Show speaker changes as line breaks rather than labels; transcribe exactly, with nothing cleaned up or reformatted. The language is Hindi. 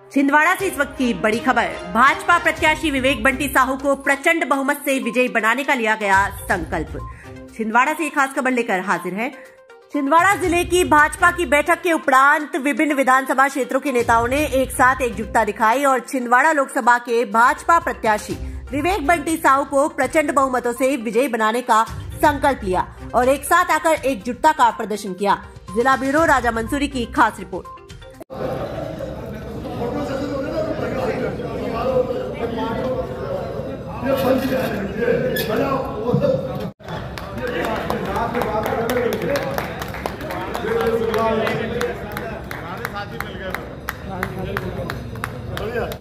छिंदवाड़ा से इस वक्त की बड़ी खबर। भाजपा प्रत्याशी विवेक बंटी साहू को प्रचंड बहुमत से विजयी बनाने का लिया गया संकल्प। छिंदवाड़ा से एक खास खबर लेकर हाजिर है। छिंदवाड़ा जिले की भाजपा की बैठक के उपरांत विभिन्न विधानसभा क्षेत्रों के नेताओं ने एक साथ एकजुटता दिखाई और छिंदवाड़ा लोकसभा के भाजपा प्रत्याशी विवेक बंटी साहू को प्रचंड बहुमतों से विजयी बनाने का संकल्प लिया और एक साथ आकर एकजुटता का प्रदर्शन किया। जिला ब्यूरो राजा मंसूरी की खास रिपोर्ट।
साथी मिल गए।